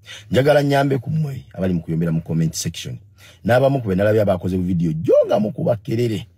Njagala nyambe ku mmwe abali mu kuyombera mu comment section. N'abamu ku benalabya bakoze video jonga mu kubakerere.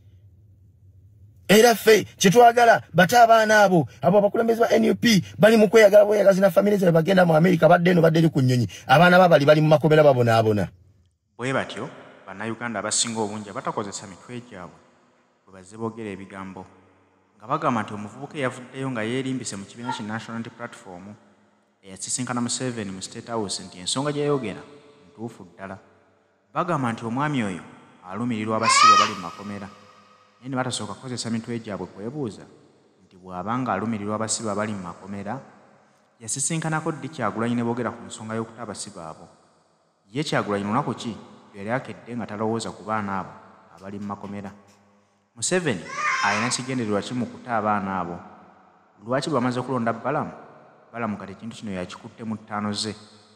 Era fe kitwagala bata abaana abo abakulembeze ba NUP bali mu kweyagala boyagazi na family zaabwe bagenda mu America badde no badde ku nnyonyi abaana bali mu makomera babona. Bwe batyo bannayuganda abasinga obungi batakozesa mitwe gyabwe bwe bazze boogera ebigambo nga bagamba nti omuvubuka eyavuddeyo nga yeerimbise mu kibiina ki National Unity Platform eyasisinkana Museveni mu State House nti ensonga gye yayogera ntuufu ddala. Bagamba nti omwami oyo alumirirwa abasibwa bali mu makomera. Naye ne batasooka kukozesa mitwe gyabwe kwebuuza nti bw'abanga alumirirwa abasibwa bali mu makomera yasisinkanako ddi Kyagulanyi ne boogera ku nsonga y'okuta abasibwa abo. Ye Kyagulanyi lunaku ki yali akedde nga talowooza ku baana abo abali mu makomera. Museveni alina kigendererwa ki mu kuta abaana abo? Lwaki bamaze okulonda Balamu kati ekintu kino yakikutte mu ttaano ze?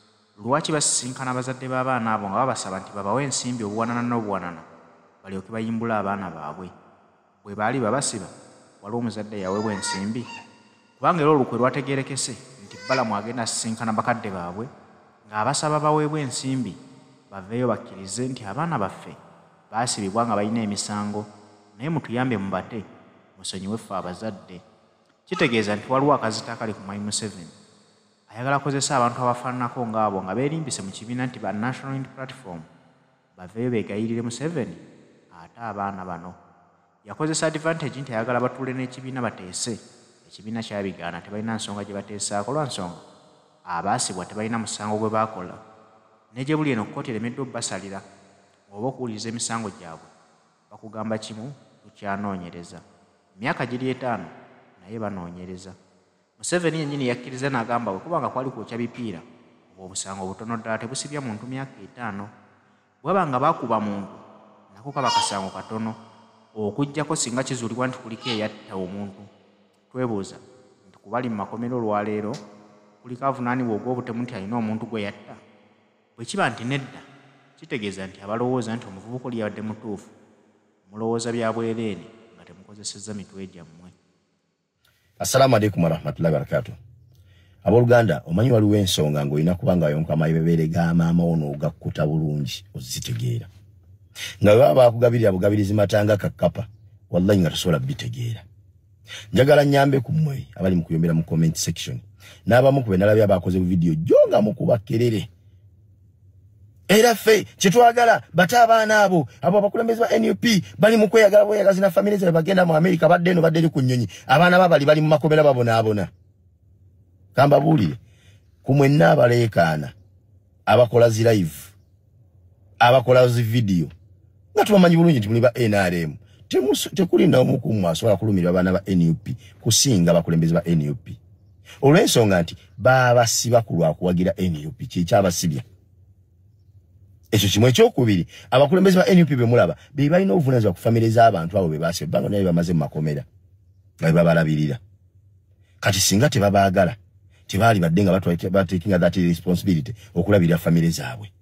Lwaki basisinkana abazadde b'abaana abo nga babasaba nti babawe ensimbi obuwanana n'obuwanana balyoke bayimbula abaana baabwe? Bwe baali babasiba waliwo omuzadde yaweebwa ensimbi? Kubanga era olukwe lwategeerekese nti Balamu agenda asisinkana bakadde baabwe ng'abasaba baweebwa ensimbi baveeyo bakkirize nti abaana baffe baasibibwa nga balina emisango, naye mutuyambe mubate musonyiwe ffe abazadde. Kitegeeza nti waliwo akazita akali ku Mwami Museveni ayagala kozesa abantu abafaananako ng'abo nga beerimbise mu kibiina nti ba National Unity Platform baveeyo beegayirire Museveni ate abaana bano. Yakozesa advantage nti ayagala batuule n'ekibiina bateese. Ekibiina kyabigaana tebalina nsonga gye bateesaako lwa nsonga abaasibwa tebalina musango gwe baakola. Ne gye buli eno kkooti eremeddwa obbasalira oba okuwuliriza emisango gyabwe bakugamba kimu tukyanoonyereza. Myaka giri 5 naye banoonyereza. Museveni yennyini yakkiriza n'agamba bwe kubanga kwali kwokya bipiira oba obusango butono ddala tebusibya muntu myaka 5. Bw'abanga baakuba muntu nako kaba kasango katono okuggyako singa kizuulibwa nti kuliko eyatta omuntu. Twebuuza nti kubali mu makomero olwaleero kuliko avunaanibwa ogw'obutemu nti alina omuntu gwe yatta? Bwe kiba nti nedda kitegeeza nti abalowooza nti omuvubuka oli yabadde mutuufu mulowooza bya bwereere nga temukozesezza mitwe gyammwe. Assalamu alaikum warahmatullahi wabarakatuh. Abooluganda omanyi waliwo ensonga ng'olina kubanga wayonka amabeere ga maama ono ogakkuta bulungi ozitegeera. Nga baba bakugabirira bugabirizi matanga kakapa wallahi nga tosobola bitegeera. Njagala nyambe ku mmwe abali mu kuyombera mu comment section. N'abamu ku benalabya bakoze video jonga mu kubakerere. Era fe kitwagala bata abaana abo abakulembeze ba NUP bali mu kweyagala boyagazi na family zaabwe bagenda mu America badde no badde ku nnyonyi abaana bali mu makomera babona. Kamba buulire ku mwenna abaleekaana abakola zi live abakola zi video nga tubamanyi bulungi nti muli ba NRM tekulinda omukumu asobola kulumirwa abaana ba NUP kusinga abakulembeze ba NUP. Olw'ensonga nti babasiba ku lwakuwagira NUP kikyabasibya. Ekyo kimu ekyokubiri abakulembeze ba NUP bemulaba be balina obuvunaanyizibwa ku famire z'abantu abo be baasibwa banga naye bamaze mu makomera nga babalabirira. Kati singa tebabaagala tebaali badde nga batekinga that responsibility okulabirira famire zaabwe.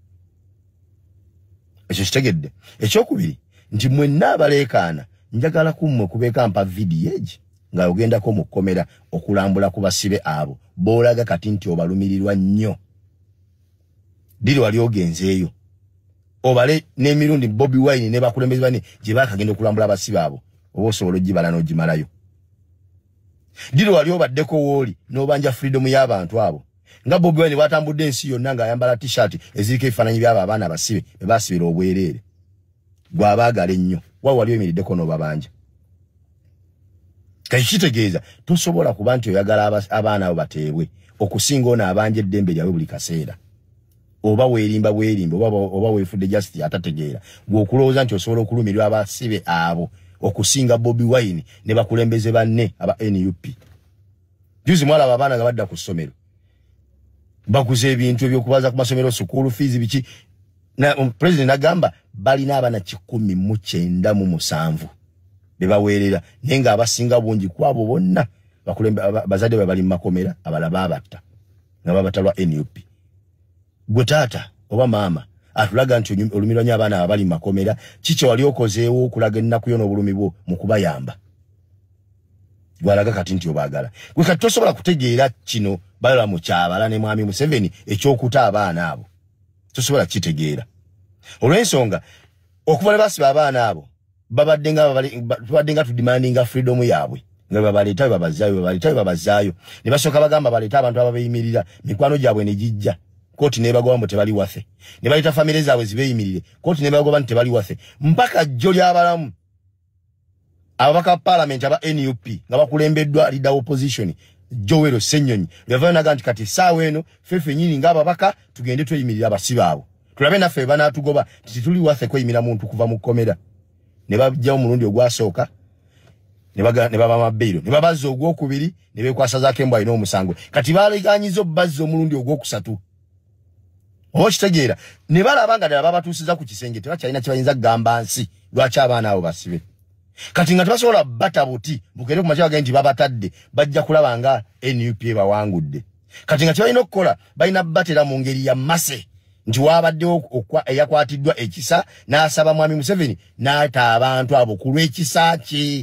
Ekyo kitegedde. Ekyokubiri nti mwenna abaleekaana njagala kummwe kubeeka mpa video egi nga ogendako mu kkomera okulambula ku basibe abo boolaga kati nti obalumirirwa nnyo. Diri wali ogenzeeyo obale n'emirundi Bobi Wine ne bakulembeze bane gye baakagenda okulambula abasibe abo oba osobola ogibala n'ogimalayo. Diri wali obaddeko wooli n'obanja freedom y'abantu abo nga Bobi Wine bw'atambudde ensi yonna ng'ayambala t-shirt eziriko ebifaananyi by'abo abaana abasibe be baasibira obwereere. Gwabaagala ennyo wa wali oyimiriddeko n'obabanja. Kati kitegeeza tosobola kuba nti oyagala abaana abo bateebwe okusinga ono abanja eddembe lyabwe buli kaseera. Oba weerimba oba weefudde justice atategeera gw'okulowooza nti osobola okulumirwa abasibe abo okusinga Bobi Wine ne bakulembeze banne aba NUP. Juzi mwalaba abaana nga badda ku ssomero baguze ebintu ebyokubaza ku masomero school fees biki na president agamba balina abaana 197 bebaweerera naye nga abasinga bungi kwabo bonna bazadde bali mu makomera abalaba abatta nga babatalwa NUP. Gwe taata oba maama atulaga nti olumirwa nnyo abaana abali mu makomera kiki wali okozeewo okulaga ennaku yo n'obulumi bwo mu kubayamba. Gwalaga kati nti obaagala. Gwe kati tosobola kutegeera kino bala mu kyabala ne mwami Museveni ekyokuta abaana abo tusobola kitegeera olw'ensonga okuva Bwebaasibwa abaana abo babadde nga tudemandinga freedom yaabwe nga babaleeta babazaayo ne basooka bagamba baleeta abantu ababeeyimirira mikwano gyabwe ne gijja kooti nebagoba mbu tebali waffe ne baleta famire zaabwe zibeeyimirire kooti nebagoba nti tebali waffe mpaka jjo ly'abalamu ababaka parliament aba NUP nga bakulembeddwa leader opposition Joel Senyonyi levanaga nti kati saawe eno fefe nyini ng'ababaka tugende tweyimirira abasibe abo tulabe naffe banaatugoba tituli waffe kweyimira muntu kuva mu kkomera ne bajjawo omulundi ogwasooka ne baba mabeiro ne babazza ogwokubiri ne beekwasa zaako embwa alina omusango kati baaleganyiza obbazza omulundi ogwokusatu okitegeera ne balaba nga ddala babatuusiza ku kisenge tebakyalina kye bayinza kugamba nsi lwaki abaana abo basibe kati nga tebasobola bata buti bukere ku makya bagenda nti babatadde bajja kulaba nga NUP bawangudde kati nga tebalina okukola balina batera mu ngeri ya mase nti wabaddewo eyakwatiddwa ekisa n'asaba mwami Museveni n'ata abantu abo ku lw'ekisa kye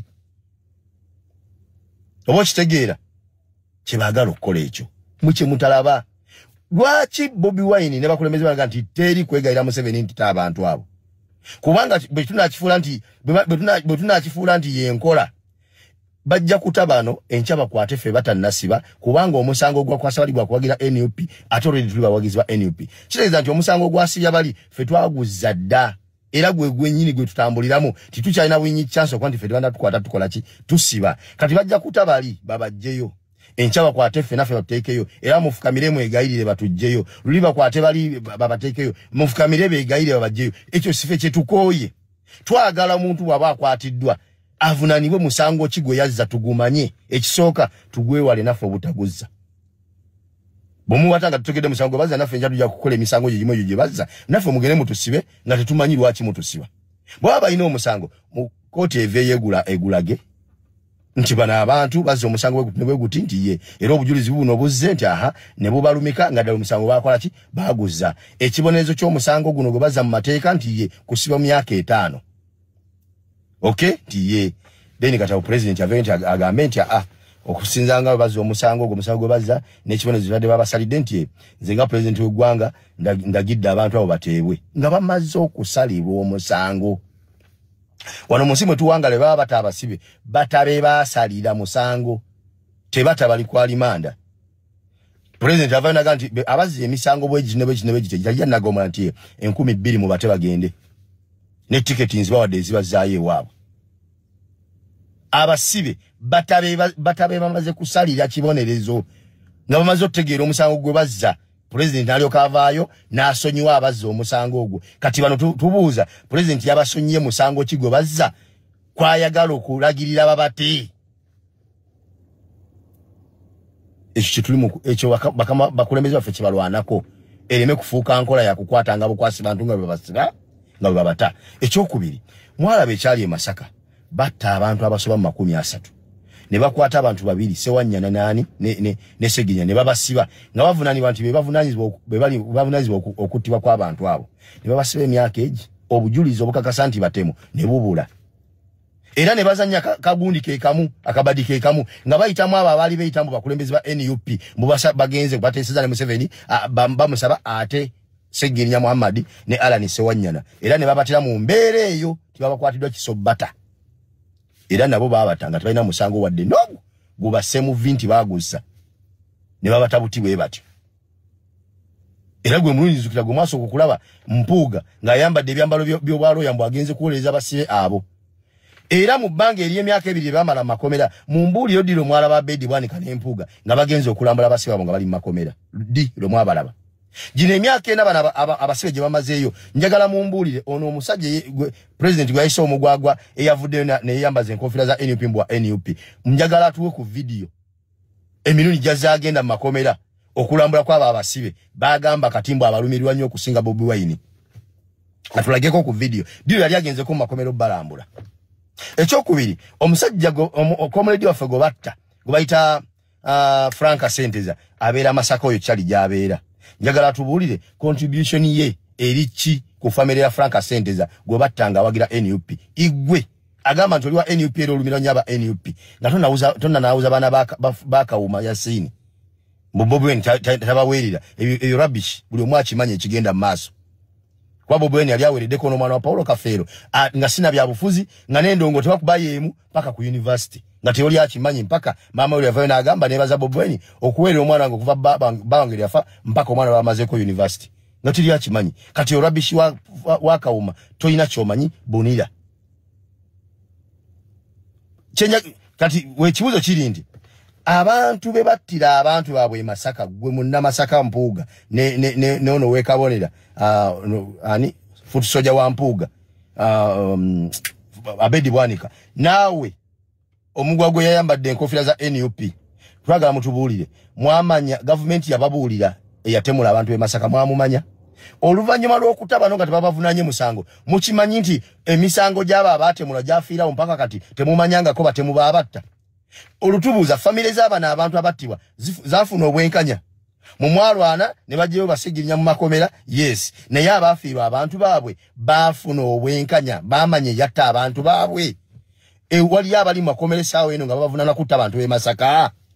oba okitegeera kye baagala okukola ekyo mukye mutalaba lwaki Bobi Wine ne bakulembeze balaga nti teri kwegayira Museveni nti ta abantu abo kubanga bwe tunakifuula nti yenkola bajja kutabano enkya bakwate ffe batannasiba kubanga omusango gwakwasa bali gwakuwagira NUP ate olwedi tuli bawagizi ba NUP kitegeeza nti omusango gwasibya bali ffe twaguzza dda era gwe nnyini gwe tutambuliramu titukyalina bwinyi chance okuba nti ffe tebanda tukwata tukola ki tusiba kati bajja kutabali babajjeyo enkya bakwate ffe naffe batuteekeyo era mufukamire mwegayirire batujjeyo luli bakwate bali babateekeyo mufukamire beegayirire babajjeyo ekyo sife kye tukooye twagala omuntu bw'aba akwatiddwa avunanibwe musango ki gwe yazza tugumanye ekisooka tugwewale naffe obutaguzza bw'omuwatanga tutegedde musango bazza naffe nja tujja kukola emisango gye gimu egyo gye bazza naffe mugende mutusibe nga tetumanyi lwaki mutusiba bw'aba balina omusango mu kooti eva egulage nti bano abantu bazza omusango bweguti nti ye era obujulizi buno buzze nti aha ne bubalumika nga ddala omusango bakola ki baguzza ekibonerezo ky'omusango guno gwe bazza mu mateeka nti ye kusiba myaka 5 okay nti ye then kata president aventi agambe nti okusinzanga bazza omusango gwe bazza n'ekibonerezo badde babasalidde nti nze nga president w'eggwanga ndagidde abantu abo bateebwe nga bamaze okusalibwa omusango wano musimu tuwangale baba batabasibe batabe basalira musango tebata bali kwa limanda president avana ganti abazi emisango bwejinebejite yajja nagoma nti 1200 mu bate bagende ne tickets zibawadde zibazaaye wabo abasibe batabe bamaze kusalira kibonerezo nga bamaze otegeera omusango gwe bazza president alio kavaayo n'asonyiwa abazza omusango ogwo kati bano tubuuza president yabasonyiye musango kigwe bazza kwayagala okulagirira babate ekyo bakulembeze baffe kibalwanako ereme kufuuka nkola yakukwata nga bukwasi bantu nga bebasiba nga bebabata ekyokubiri mwalaba ekyali e Masaka batta abantu abasoba mu 30 ne bakwata abantu babiri Sewanyana nani ne Seginya ne babasiba nga bavunani bantu bebavunanyizibwa okuttibwa kw'abantu abo ne babasiba emyaka egi obujulizi obukakasa nti batemu ne bubula era ne bazanya kagundi kekamu akabadi kekamu nga bayitamu abo abaali beyitamu bakulembezi ba NUP mbubasa bagenze bateeseza ne Museveni bamusaba ate Seginya Muhammad ne Alani Sewanyana era ne babatira mu mbeera eyo tibabakwatiddwa kisobata era nabo babatanga tebalina musango wadde nogu gubase mu 20 bagussa ne babatabuti bwe batyo era gwe mulungi zukira gwe maso okukulaba mpuuga ng'ayambadde ebyambalo by'obwalo yambo agenze kuwoleza basibe abo era mu bbanga eri emyaka 2 bamala makomera mu mbuuliro diro mwalaba bedi bwanika n'empuuga nga bagenze okulambula basibe abo nga bali mu makomera di lo mwabalaba jine emyaka ena bana abasibe gye bamazeeyo njagala mu mbuulire ono omusajja president gwe yayise omugwagwa eyavuddeyo ne yambaza enkofiira za NUP mbwa NUP njagala atuwe ku video emirundi gyazagenda mu makomera okulambula kw'abo abasibe bagamba katimbo abalumirirwa nnyo okusinga Bobi Wine atulageko ku video dio yali agenzeko mu makomero balambula ekyokubiri omusajja comrade waffe gwe batta gwe bayita Franka Senteza abeera Masaka oyo kyali gy'abeera njagala tubuulire contribution ye erichi ku family ya Franka Senteza gwe battanga awagira NUP igwe agamba nti oli wa NUP era olumira nnyo aba NUP nga tonna nauza bana bakawuma Yasini Bobi Wine tabawerera eyo rubbish buli omwachi manye ekigenda maaso kwa Bobi Wine aliaweredde kono mwana wa Paulo Kafero nga sina bya bufuzi nga nendongo tebakubayemu paka ku university nga teoli akimanyi mpaka mama yule avayo nagamba nebaza Bobi Wine okuwera omwana wange kuva bange yafa mpaka omwana bamaze ko university nga tili akimanyi kati yo rubbish wa kauma toyina chomanyi bonira chenja kati we kibuzo kirindi abantu bebattira abantu babwe Masaka gwe munna Masaka Mpuuga ne ono wekabonera ani foot soldier wa Mpuuga Abedi Bwanika nawe omugwa gwe yayambadde enkofira za NUP twagala mutubulire mwamanya government yababulira eyatemula abantu be Masaka mwamumanya oluvanyuma lw'okutaba nga tebabavunanye musango mukimanyi nti emisango gyaba abatemula gyafiirawo mpaka kati temumanyanga ko batemu babatta olutubuza family z'abana abantu abattibwa zafuna obwenkanya mu mwalwana ne bajjeyo basigirinya mu makomera yes naye abafiirwa abantu baabwe bafuna obwenkanya bamanye yatta abantu baabwe wali abali makomera saawa eno nga babavunana kutta abantu be Masaka